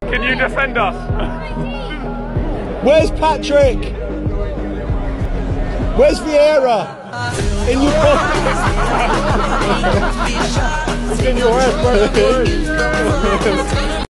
Can you defend us? Where's Patrick? Where's Vieira? In your pocket. In your head, bro.